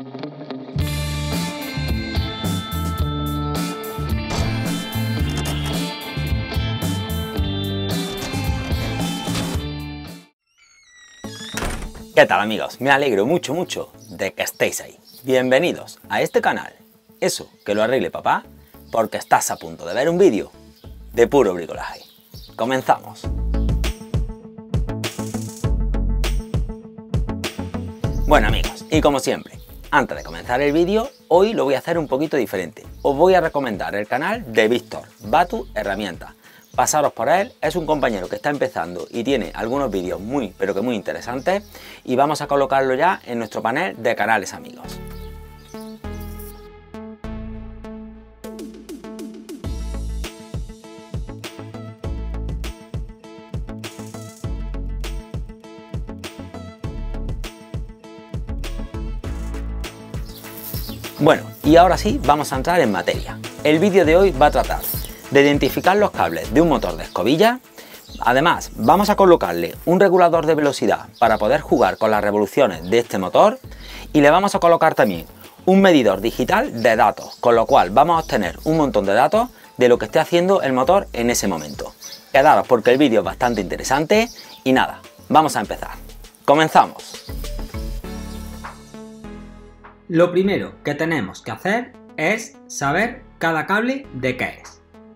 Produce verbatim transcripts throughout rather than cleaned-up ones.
¿Qué tal, amigos? Me alegro mucho mucho de que estéis ahí. Bienvenidos a este canal, Eso que lo arregle papá, porque estás a punto de ver un vídeo de puro bricolaje. Comenzamos. Bueno, amigos, y como siempre, antes de comenzar el vídeo, hoy lo voy a hacer un poquito diferente. Os voy a recomendar el canal de Víctor, Batu Herramientas. Pasaros por él, es un compañero que está empezando y tiene algunos vídeos muy, pero que muy interesantes, y vamos a colocarlo ya en nuestro panel de canales amigos. Bueno, y ahora sí, vamos a entrar en materia. El vídeo de hoy va a tratar de identificar los cables de un motor de escobilla. Además, vamos a colocarle un regulador de velocidad para poder jugar con las revoluciones de este motor, y le vamos a colocar también un medidor digital de datos, con lo cual vamos a obtener un montón de datos de lo que esté haciendo el motor en ese momento. Quedaros porque el vídeo es bastante interesante y nada, vamos a empezar. ¡Comenzamos! Lo primero que tenemos que hacer es saber cada cable de qué es.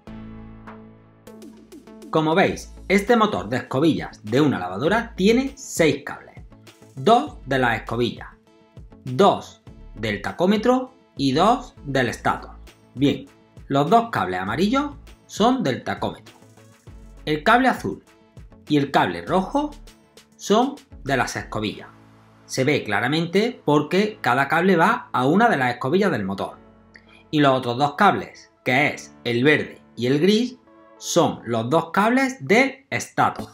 Como veis, este motor de escobillas de una lavadora tiene seis cables, dos de la escobilla, dos del tacómetro y dos del estator. Bien, los dos cables amarillos son del tacómetro, el cable azul y el cable rojo son de las escobillas. Se ve claramente porque cada cable va a una de las escobillas del motor. Y los otros dos cables, que es el verde y el gris, son los dos cables del estator.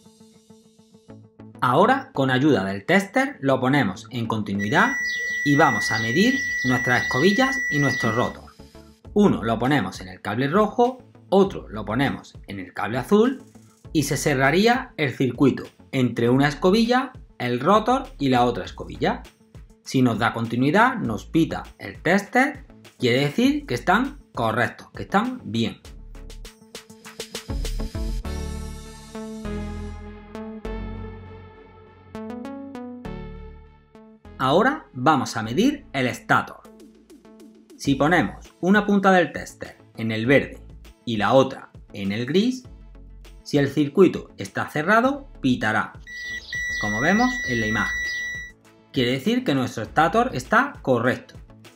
Ahora, con ayuda del tester, lo ponemos en continuidad y vamos a medir nuestras escobillas y nuestro rotor. Uno lo ponemos en el cable rojo, otro lo ponemos en el cable azul y se cerraría el circuito entre una escobilla, el rotor y la otra escobilla. Si nos da continuidad, nos pita el tester, quiere decir que están correctos, que están bien. Ahora vamos a medir el estator. Si ponemos una punta del tester en el verde y la otra en el gris, si el circuito está cerrado, pitará, como vemos en la imagen. Quiere decir que nuestro estator está correcto.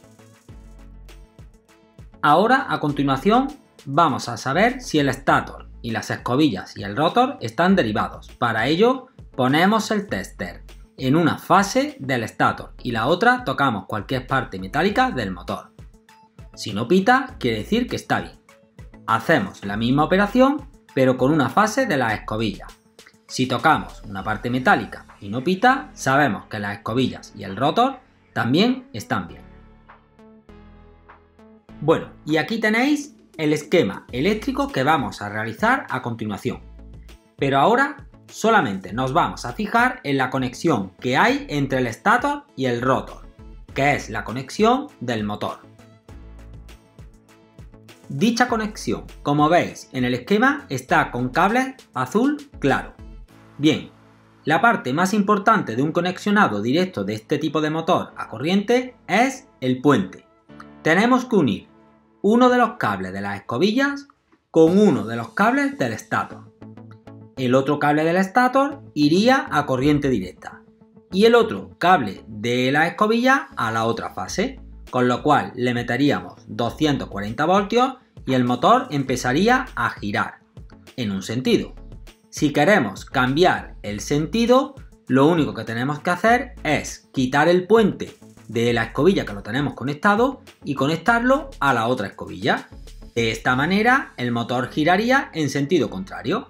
Ahora, a continuación, vamos a saber si el estator y las escobillas y el rotor están derivados. Para ello, ponemos el tester en una fase del estator y la otra tocamos cualquier parte metálica del motor. Si no pita, quiere decir que está bien. Hacemos la misma operación, pero con una fase de la escobilla. Si tocamos una parte metálica y no pita, sabemos que las escobillas y el rotor también están bien. Bueno, y aquí tenéis el esquema eléctrico que vamos a realizar a continuación. Pero ahora solamente nos vamos a fijar en la conexión que hay entre el estator y el rotor, que es la conexión del motor. Dicha conexión, como veis en el esquema, está con cable azul claro. Bien, la parte más importante de un conexionado directo de este tipo de motor a corriente es el puente. Tenemos que unir uno de los cables de las escobillas con uno de los cables del estator. El otro cable del estator iría a corriente directa y el otro cable de la escobilla a la otra fase, con lo cual le meteríamos doscientos cuarenta voltios y el motor empezaría a girar en un sentido. Si queremos cambiar el sentido, lo único que tenemos que hacer es quitar el puente de la escobilla que lo tenemos conectado y conectarlo a la otra escobilla. De esta manera el motor giraría en sentido contrario.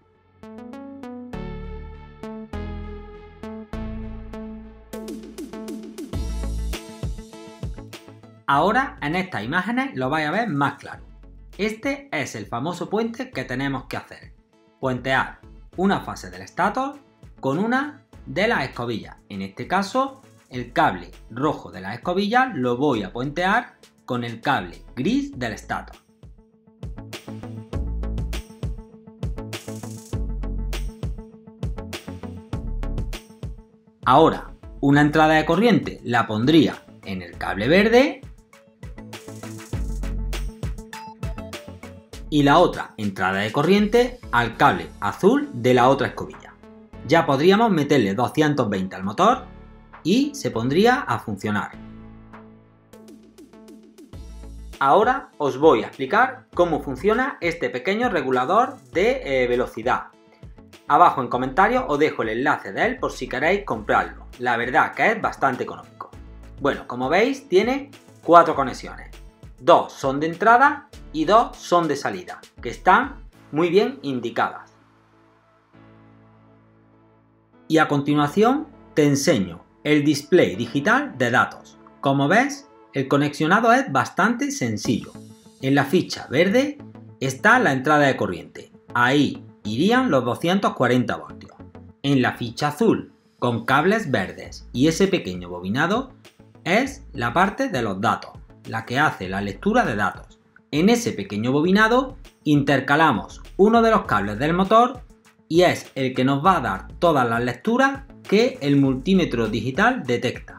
Ahora en estas imágenes lo vais a ver más claro. Este es el famoso puente que tenemos que hacer. Puentear una fase del estator con una de las escobillas, en este caso el cable rojo de la escobilla lo voy a puentear con el cable gris del estator. Ahora, una entrada de corriente la pondría en el cable verde y la otra entrada de corriente al cable azul de la otra escobilla. Ya podríamos meterle doscientos veinte al motor y se pondría a funcionar. Ahora os voy a explicar cómo funciona este pequeño regulador de eh, velocidad. Abajo en comentarios os dejo el enlace de él por si queréis comprarlo. La verdad que es bastante económico. Bueno, como veis tiene cuatro conexiones. Dos son de entrada y dos son de salida, que están muy bien indicadas. Y a continuación te enseño el display digital de datos. Como ves, el conexionado es bastante sencillo. En la ficha verde está la entrada de corriente. Ahí irían los doscientos cuarenta voltios. En la ficha azul, con cables verdes y ese pequeño bobinado, es la parte de los datos, la que hace la lectura de datos. En ese pequeño bobinado intercalamos uno de los cables del motor y es el que nos va a dar todas las lecturas que el multímetro digital detecta.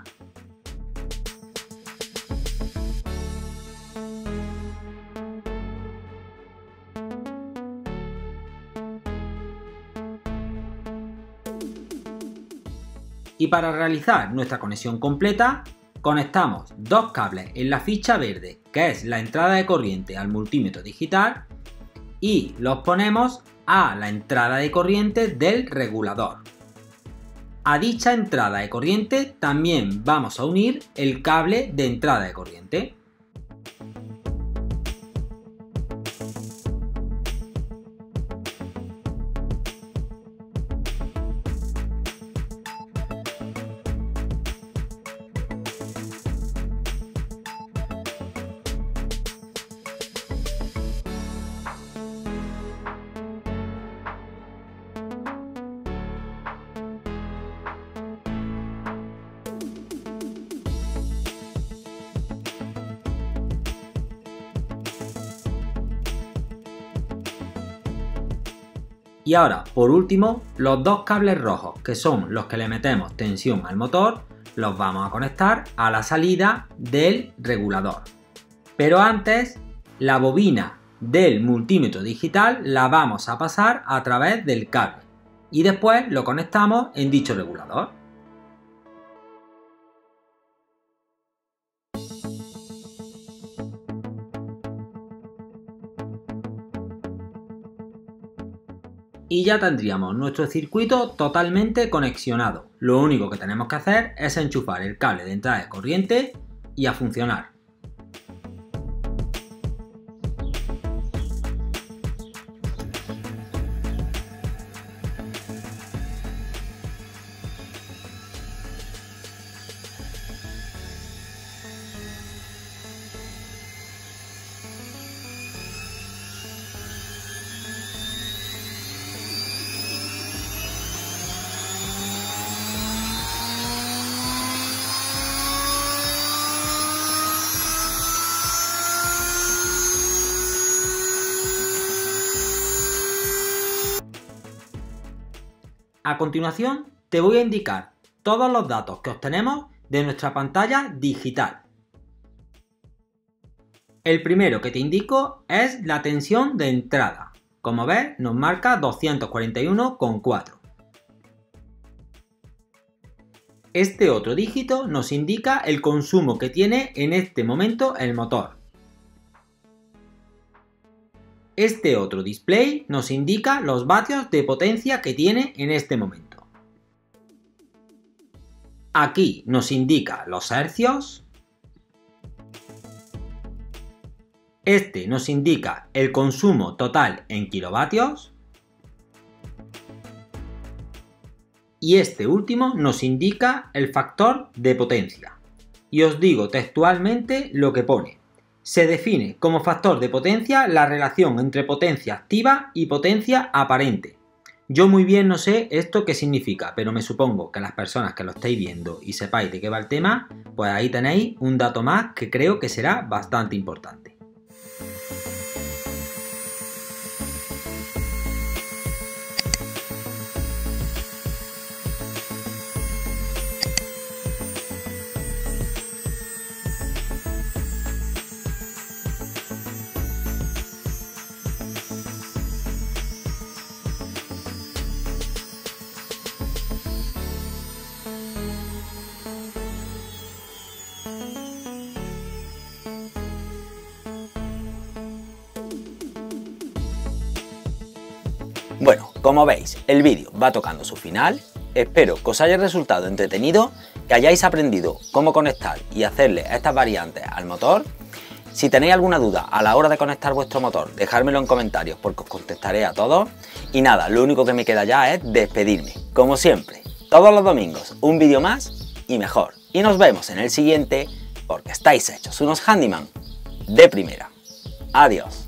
Y para realizar nuestra conexión completa, conectamos dos cables en la ficha verde, que es la entrada de corriente al multímetro digital, y los ponemos a la entrada de corriente del regulador. A dicha entrada de corriente también vamos a unir el cable de entrada de corriente. Y ahora, por último, los dos cables rojos, que son los que le metemos tensión al motor, los vamos a conectar a la salida del regulador. Pero antes, la bobina del multímetro digital la vamos a pasar a través del cable y después lo conectamos en dicho regulador. Y ya tendríamos nuestro circuito totalmente conexionado. Lo único que tenemos que hacer es enchufar el cable de entrada de corriente y a funcionar. A continuación te voy a indicar todos los datos que obtenemos de nuestra pantalla digital. El primero que te indico es la tensión de entrada. Como ves, nos marca doscientos cuarenta y uno coma cuatro. Este otro dígito nos indica el consumo que tiene en este momento el motor. Este otro display nos indica los vatios de potencia que tiene en este momento. Aquí nos indica los hercios. Este nos indica el consumo total en kilovatios. Y este último nos indica el factor de potencia. Y os digo textualmente lo que pone. Se define como factor de potencia la relación entre potencia activa y potencia aparente, Yo muy bien no sé esto qué significa, pero me supongo que las personas que lo estáis viendo y sepáis de qué va el tema, pues ahí tenéis un dato más que creo que será bastante importante. Bueno, como veis, el vídeo va tocando su final. Espero que os haya resultado entretenido, que hayáis aprendido cómo conectar y hacerle estas variantes al motor. Si tenéis alguna duda a la hora de conectar vuestro motor, dejármelo en comentarios porque os contestaré a todos. Y nada, lo único que me queda ya es despedirme. Como siempre, todos los domingos un vídeo más y mejor. Y nos vemos en el siguiente porque estáis hechos unos handyman de primera. Adiós.